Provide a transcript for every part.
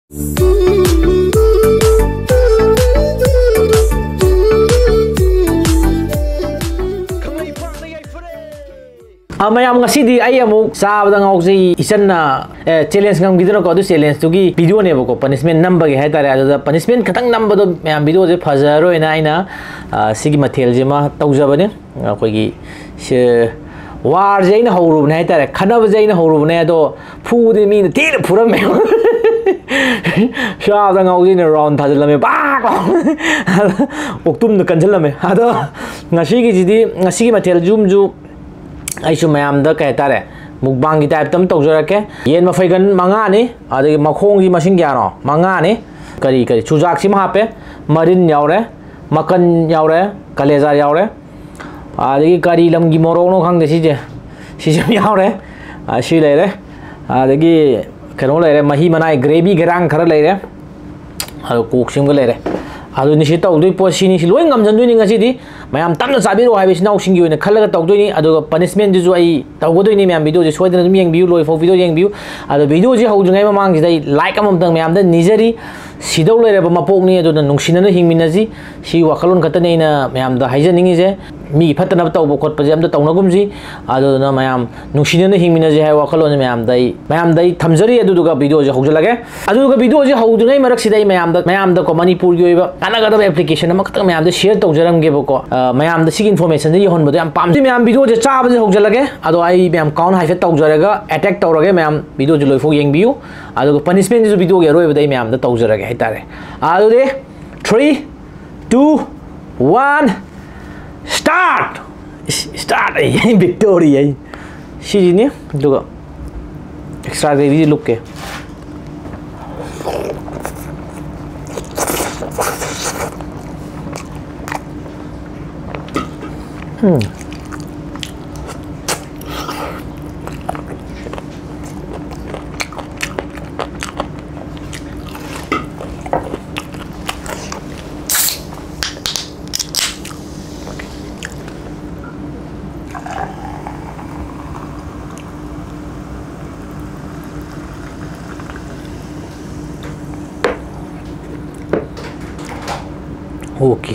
मैम चाबद गाउजे इचन चैलेंज गमगीदनको चैलेंज तुगी वीडियो नेबको पनिशमेंट नंबगे है पनिशमेंट खतंग नंबदो मैम वीडियो से फजरोइना आइना सिगी मथेलजेमा तौजबने अखोगी वारजे अइना हौरुबने है खनबजे अइना हौरुबने अदो फुदे मीन तेल फुरमे चाबद गाउजे राउंड थाजलमे बाक ओक्तुम कंजलमे अदो ngasiगी मथेल जुमजु ऐसु मैम कह तारे मुकबांग की टाइप तम तौजरके येन मफैगन मंगाने अदगी मखोंगी मसिंग ग्यानो मंगाने करी करी चुजाक सिम हापे मरिन यावरे मकन यावरे कलेजा यावरे अदगी करी लमगी मोरोनो खंगदे सिजे सिजम यावरे असि लेरे अदगी कनो लेरे मही मनाई ग्रेवी गरांग खर लेरे अदो कोक सिम लेरे अदो निसि तौदोइ पोसिनि लोइ ngमजनदोइनि ngasiदि मैम तमना चाबिरो हाइबेसि नाउसिंगी ओइना खल्लगा तौदोइनि अदो पनिशमेंट जु आई तौगदोइनि मैम वीडियो जे सोइदना दुम येंबिउ लोइ फो वीडियो येंबिउ अदो वीडियो जे हौजुङै ममांगसिदै लाइक अममतंग मैम द निजरी सिदौ लेरेबा मपोकनि अदो नुंसिनना हिंमिनजि सि वाखलोन खतने इना मैम द हाइजनिंगिजे मी फतनब तौब खोटपजे अमद तौनगुमजि अदो न मैम नुंसिनना हिंमिनजि हाइ वाखलोन मैम दै थमजरी अदुदुगा वीडियो जे हौजलगे अदुदुगा वीडियो जे हौजुङै मरकसिदै मैम द को मणिपुर गी ओइबा कानागदब एप्लीकेशन अमा खतंग मैम द शेयर तौजरमगेबको मैम द सिगी इन्फॉर्मेशन दे यहोनबदो याम पामजि मैम वीडियो जे चाबजे हौजलगे अदो आई मैम काउंट हाइफेट तौजरगा अटैक तौरगे मैम वीडियो जे लोइफो येंबिउ अदो पनिशमेंट जे वीडियो गे रोइबदै मैम द तौजरगे हाइतारे अदुदे 3 2 1 स्टार्ट ये विक्टोरी है सिजिनि दुगा एक्स्ट्रा ग्रेवी लुक के ओके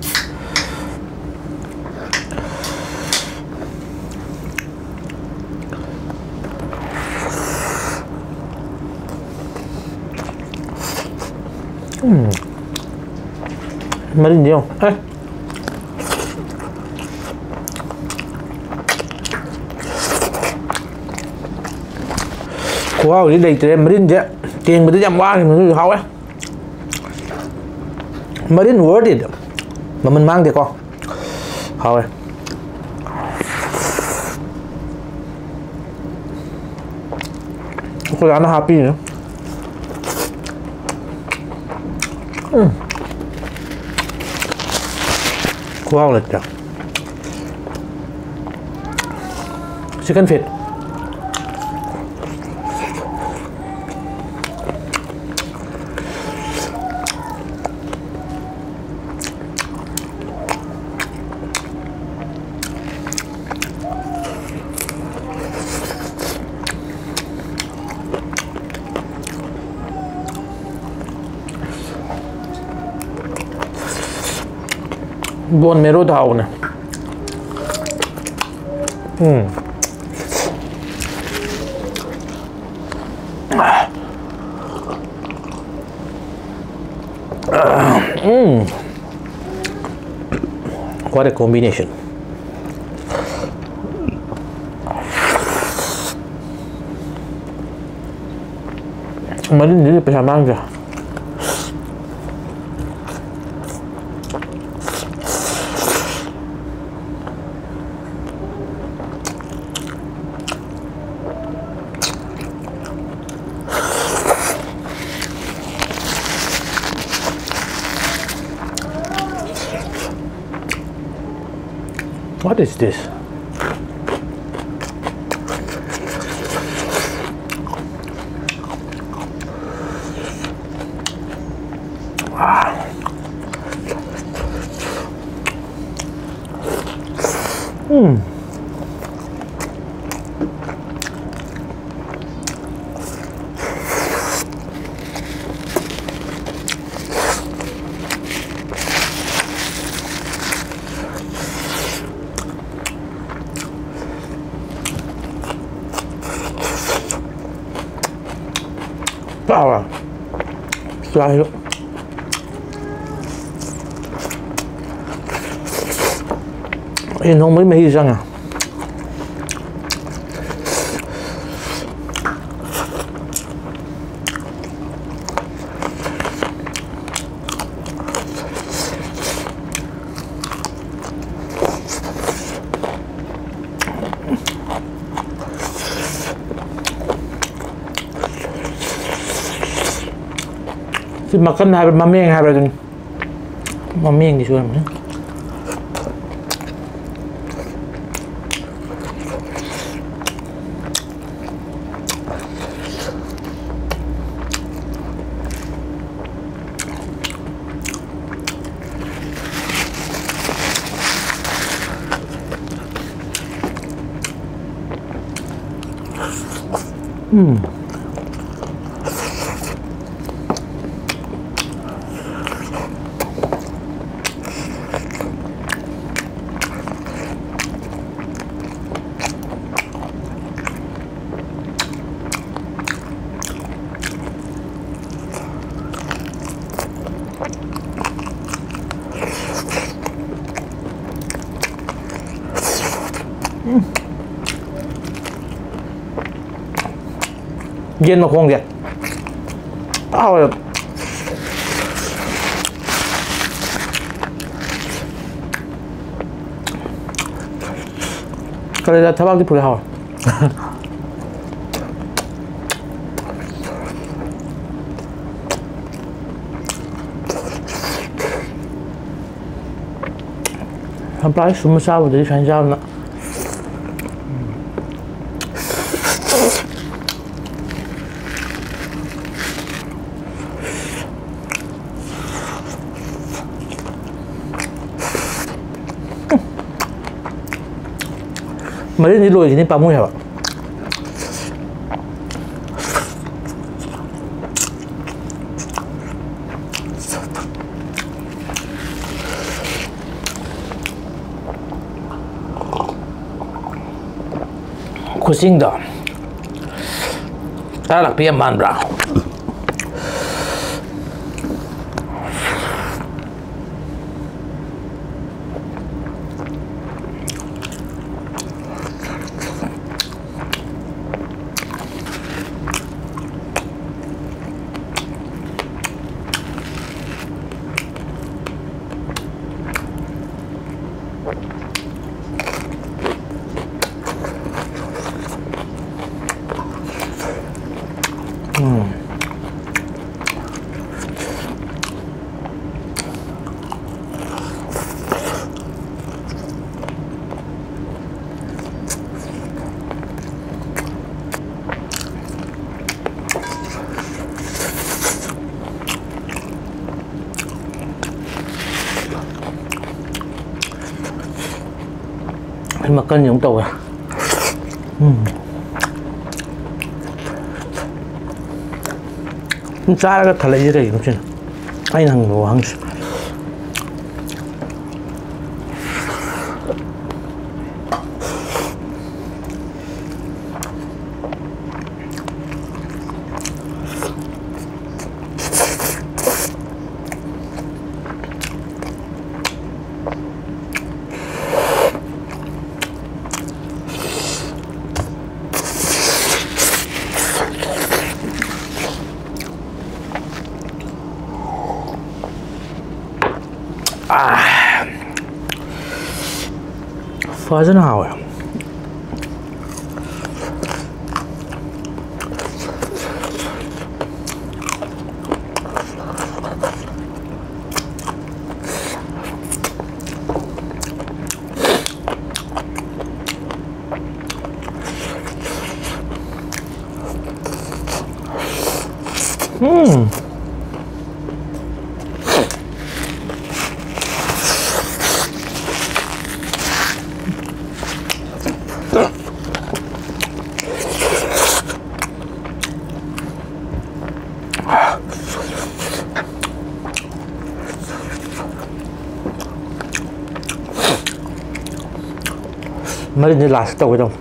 मरिन दियो खुआ đi đầy tới mrin chứ tiền mà tôi dám qua thì mình hao ấy mrin worth it mà mình mang thì con hao ấy có nó happy nữa wow lịch rồi chicken feet buon mero down what a combination marin ini bisa mangga What is this? 아, 좋아요. 이 너무 매이잖아. Xin makan hai mắm miếng hai rồi mắm miếng thì xuống nữa. Viên mà không kìa. Rồi. Cái này là tháp đi phụ hào. Hôm nay xuống sao để chuyển giao nữa. Mấy đi lùi thì nên bám môi hả? Kucing dah. Tak nak piam man bra. Mà cân giống tàu à. Ra cái thật là gì đây không chứ? Anh hàng đồ hàng. Phở rất nào ạ. Mấy như là tàu đâu.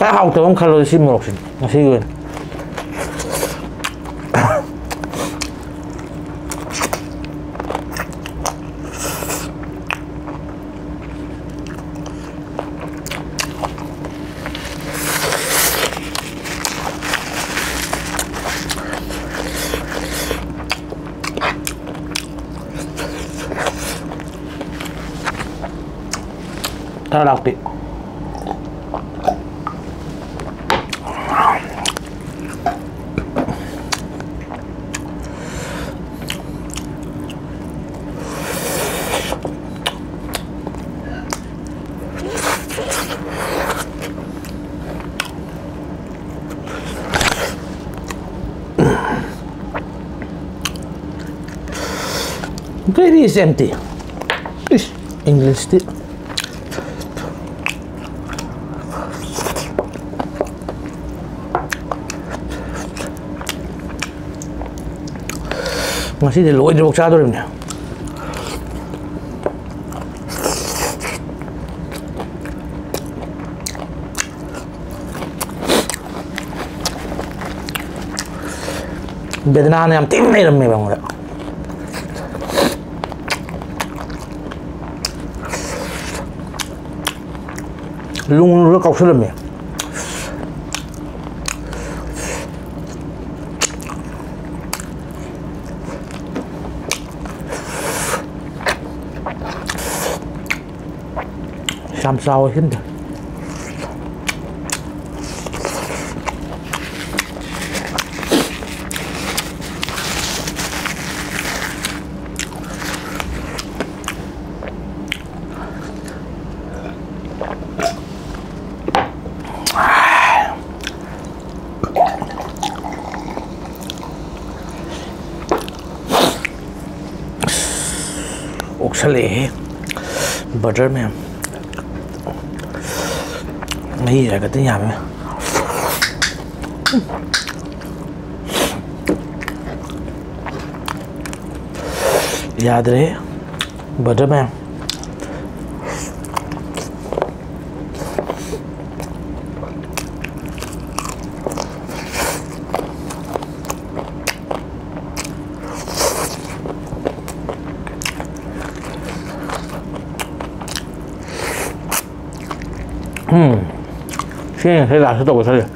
ꯈꯔ ꯍꯥꯎꯇꯕ ꯑꯃ ꯈꯜꯂꯣ ꯁꯤ ꯃꯣꯔꯣꯛꯁꯤꯅꯤ ꯉꯁꯤꯒꯤ ꯑꯣꯏꯅ khá đặc biệt. Very is empty. English still. Masih di luar jeruk cadur ini. Bedana yang tinggi ramai banget. Lung lu kau sudah ni. Sao hết rồi. Oxalé butter में नहीं रहा करते यहाँ में याद रहे बटर में现在哪是豆腐吃的？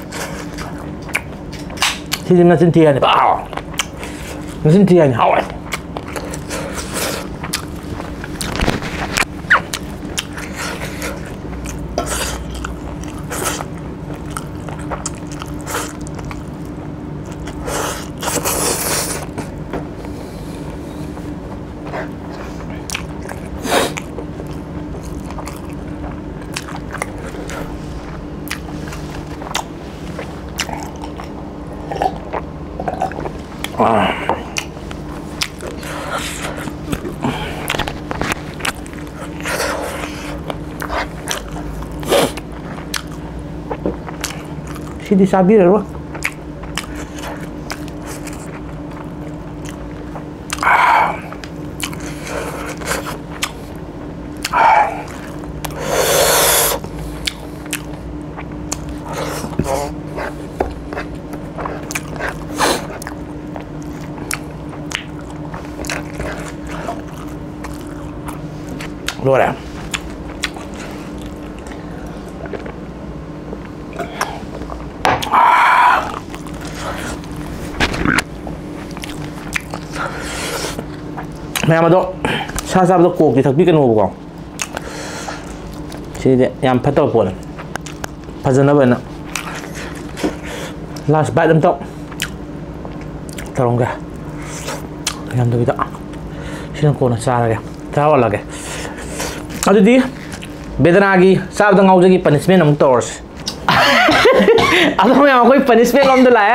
其实那真甜的吧？那真甜的好哎。Sini sabir loh. Luar. Mẹ mà đó sao sao đó cuộc thì thật biết cái nồi của chị để em phát tàu buồn phát dân nó bên ạ last bite đâm tóc tao không kìa em tôi bị tao xin cô nó xa ra kìa sao là kìa aduh di bedanagi sao đó ngau cái punishment ông tours atau yang aku punishment om tu lah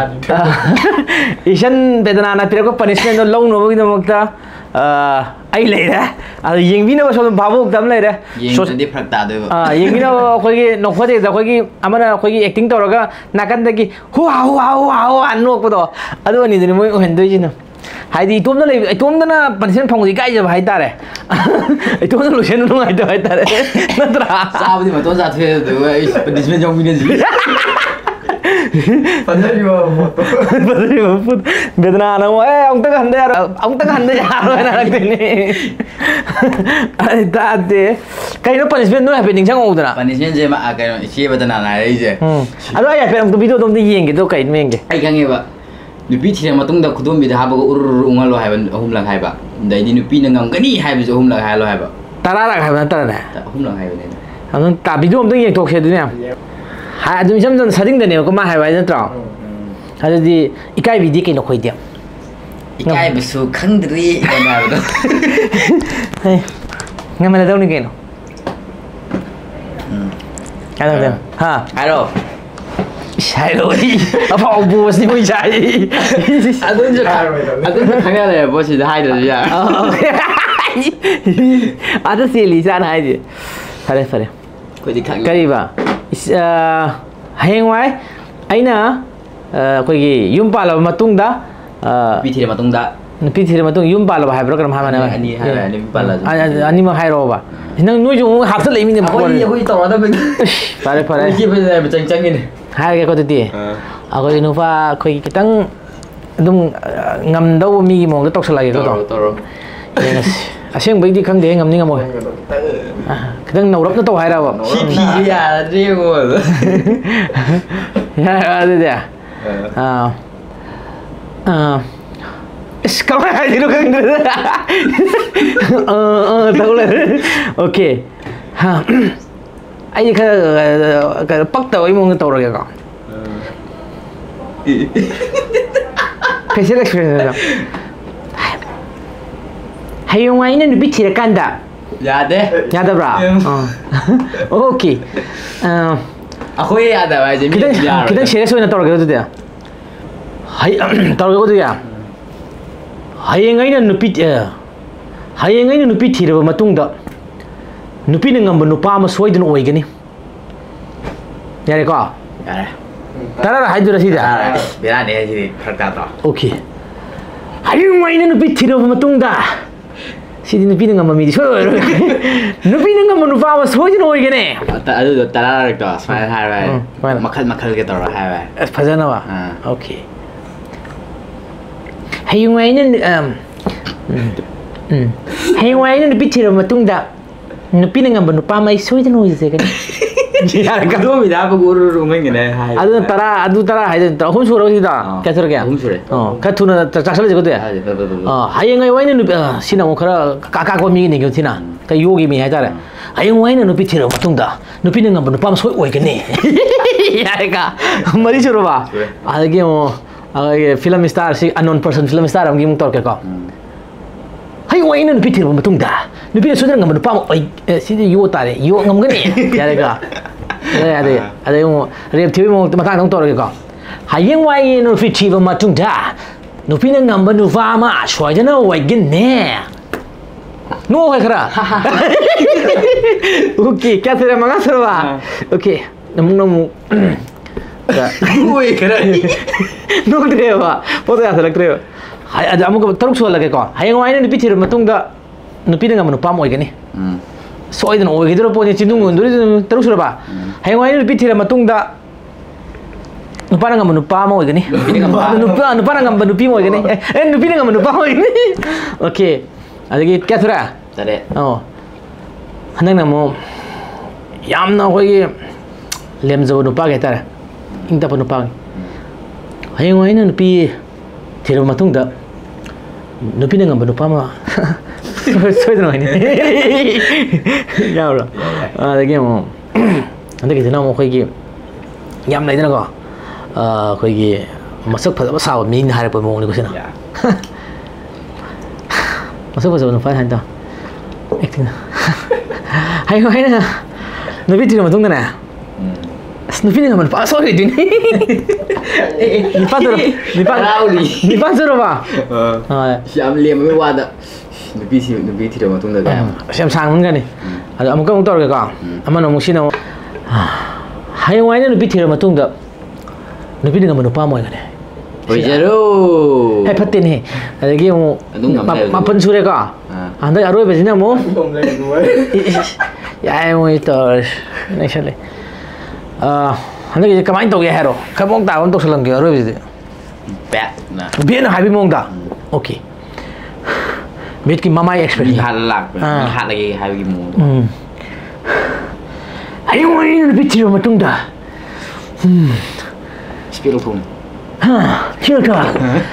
isan bedana na pira ko punishment lo no bagi no makta ai lei ra yeng bina ba so babu dam lei ra so di phrakta do yeng bina khoi gi nok phade da khoi gi amana khoi gi acting tawraga nakan da gi hu hu hu hu anok ko do adu ani ni moi hen doi jin ꯍꯥꯏꯗꯤ ꯏꯇꯣꯝꯗꯅ ꯄꯅꯤꯁꯃꯦꯟ ꯐꯪꯕꯗꯤ ꯏꯀꯥꯏꯖꯕ ꯍꯥꯏꯇꯥꯔꯦ ꯏꯇꯣꯝꯗ ꯂꯣꯏꯁꯟꯕ ꯅꯨꯡꯉꯥꯏꯇꯕ ꯍꯥꯏꯇꯥꯔꯦ ꯅꯠꯇ꯭ꯔꯥ ꯆꯥꯕꯗꯤ ꯃꯇꯣꯟ ꯆꯥꯊꯣꯛꯑꯦ ꯑꯗꯨꯒ ꯑꯩ ꯄꯅꯤꯁꯃꯦꯟ ꯌꯥꯎꯃꯤꯟꯅꯁꯤ Bedana na mo ang taga handa yaro na nagtini ay dati kayo punishment no happening sang udra punishment je ma kayo ichi bedana na ai je ado ay pero to video dom di yenge do kai menge ai kange ba nupi thire matung da khudom bi da habaga urur ungalo haiba ahum lang haiba dai di nupi na ngangani haiba je ahum lang hailo haiba tara la haiba tara na ahum lang haiba ne amon ta video dom yeng tok se du ne ha adum sam sam sading da ne ko ma haiba na tra adudi ikai bi di kai no khoi dia ikai bisu khangdri ina ba hey ngamala daw ni kai no ada ha halo Shairo apa bos ni moi jai adun khanga le boss da hai da ya ada sili san hai ji fare fare ko di khang kari ba hayeng wai aina koi gi yum pala matung da pi thire matung da nupi thire matung yum pala hai bro kam ha mana ani hai ani pala ani ma hai ro ba nang noi jung hap sa lei mi ne ko ni ko to da fare fare ki ba da chang chang ni hai cái có thể ako inu pa khoi kitang dum ngam dau mi gi mong tok sala ge ko toro aseng bai di khang de ngam ni ngam oi kitang nau rap na to hai ra ba si phi ya de go ya de de Sekarang aja lu kan tahu lah okay ha ai cái bắt đầu em muốn tàu rồi kìa con cái gì đấy hay không ai nên bị thiệt can đã ya de bra okay aku ya da ba je mi ya kita share so na tàu rồi cái đó hay tàu rồi cái đó hay ngay nên nupi thiệt rồi mà tung đó nupi na ngam nupa ma soy dun oigani yare ko yare tara hai dura sida bera ne ji pharka to okay ayu mai na nupi thiro matung da sidi nupi na ngam mi so nupi na ngam nupa ma soy dun oigani ta adu tara rak to smile hai ba makhal ke to hai ba phajana ba okay ayu mai na ayu mai na nupi thiro matung da nupi na ngam nupa mai soy dun oigani kan यार कदो मिला बगुर रुमेंगे ने हाय adu tara hai den hum sura sida ka sura kya hum sura ka thuna chasal je ko de hayeng ai waina nu sina mo khara ka ko mi ni gyuthina ka yogi mi hai tara hayeng waina nu pi thira matung da nu pi ngam nu pam soi oi ke ne yare ka mari sura ba age mo age film star si unknown person film star am gi mung tor ke ko hay waina nu pi thira matung da nu pi so ngam nu pam oi si yo tare yo ngam ga ne yare ka ada mo rep tv mo matang dong tor ke ko hayeng wai no fi tv ma tung da no pi ngam ba nu fa ma shwa jana wai gin ne no hai khara okay kya tere manga sarwa okay namu oi khara no tre ba podo ya salak tre hai ada amu taruk so lage ko hayeng wai no pi tv ma tung da no pi ngam nu pa mo gani soy dan oi gidro po ni chindung unduri terus sura ba hayang wai ni pithira matung da nupa ngam nupa mo gani nupa ngam nupi mo gani nupi ngam nupa mo gani okay adagi kya thura tare hanang na mo yamna hoi lemzo nupa ge tara ingta pa nupa hayang wai ni nupi thira matung da nupi ngam nupa ma soy dan oi ni ya bro adagi mo Nanti kita nak mau koi yam lagi na ko koi masak pada pasal min hari pun mau ni ko sina masak pasal nu faham tak acting hai hai na nabi tu nama tunggu na nabi ni nama pasal ke ni ni pasal apa siam liam me wa da nupi thira matung da ga siam sang mun ga ni ada amuka mung tor ke ka amano musina hayang wai na nupi thira matung da nupi ngam nupa mo ga ne Ojero. Hey fatin he. Adagi mo mapan sure ka. Anda aroi bezina mo. Ya mo ito. Actually. Anda kamain to ge hero. Kamong ta on to salang ge aroi bezide. Bet na. Bien habi mong da. Okay. Bet ki mamai expression. Halak. Hat lagi habi mo. Ayo mo ni bitiro matung da. Spiro pun. Ha, chill ka.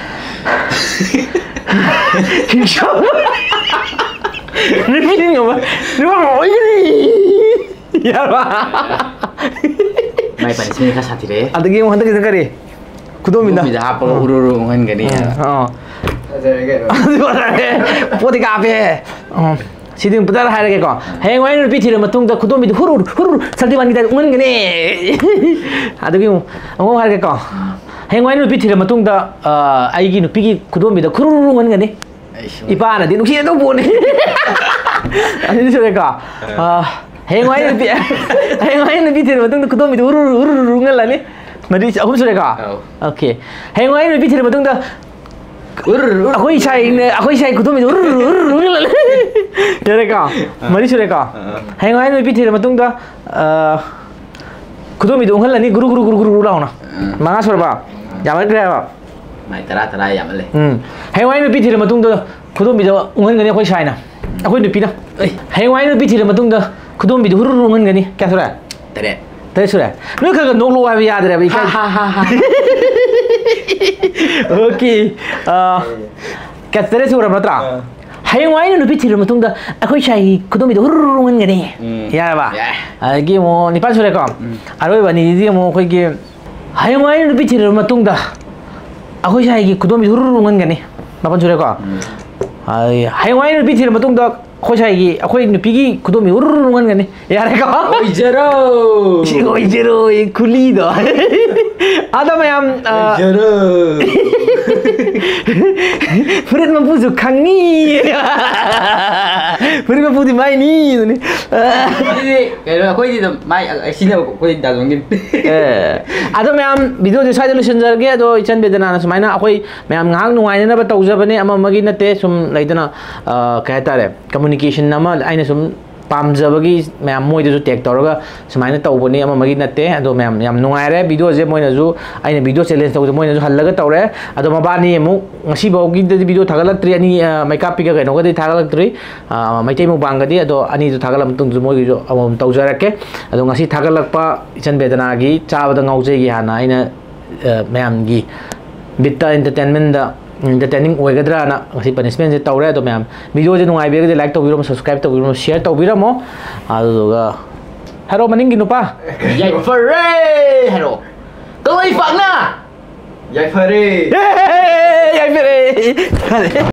Chill. Repeating apa? Rumah ini. Ya ba. Mai pan sini ka sati re. Ada game hantar kita kari. Kudo minda. Kudo minda apa uru ngan gani. Oh. Poti kape. Siding putar hai lagi ko. Heng wain repeat matung da kudo minda hurur sakti ban kita ngan gani. Ada game. Angom hai lagi ko. Heng wain repeat matung da aigi nu pigi kudo minda hurur ngan gani. Ipa na di nuksi itu pun. Ini sudah ka. Heng wain repeat matung da kudo minda hurur ngan lah ni. Mari aku sudah ka. Okay. Heng wain repeat matung da aku isai kudo minda hurur ngan lah. Sudah ka. Mari sudah ka. Heng wain repeat matung da kudo minda ngan lah ni guru lah ona. Manga sudah ba. Jangan kira. Mai tara ya male. Heng wain repeat matung da kudo minda ngan gani aku isai na. Aku ini pina. Heng wain repeat matung da kudo minda hurur ngan gani. Kya sudah? Tere. Tadi sudah. Lu kagak nonglo abi yaad re abi. Okay. Kya tadi sudah matra. Heng wain repeat matung da aku isai kudo minda hurur ngan gani. Ya ba. Lagi mo ni pan sudah ka. Aroi bani dia mo koi ke heng wain repeat matung da aku isai kudo minda hurur ngan gani. Mapan sudah ka. Heng wain repeat matung da khoshai akhoi nupigi kudomi urrungan gani yare ka Ojero ojero kuli do ada mayam Ojero Furit mapuzu kangi Furit mapuzu mai ni ini kalau aku ini mai sini aku dah mungkin ada mayam video di saya solution jarge do ican bedana na semaina akhoi mayam ngang nungai na ba tawjabane ama magi nate sum laidana kahta re communication nama aina sum pamjabagi mayam moi du tek toroga semaina tawboni ama magi nate ado mayam yam nungai re video je moina ju aina video challenge tawde moina ju hallaga tawre ado mabani mu ngasi bawgi de video thagala tri ani makeup piga kai no ga thagala tri maitai mu bangadi ado ani ju thagala tung ju moi ju amom tawjarake ado ngasi thagalakpa ican bedana gi chabada ngauje gi hana aina mayam gi bitta entertainment da entertaining oigadra na ngasi punishment je tawre do mayam video je nungai be like tawbiro subscribe tawbiro share tawbiro mo adu ga hero maning gi nupa yai fare hero koi fakna yai fare yai fare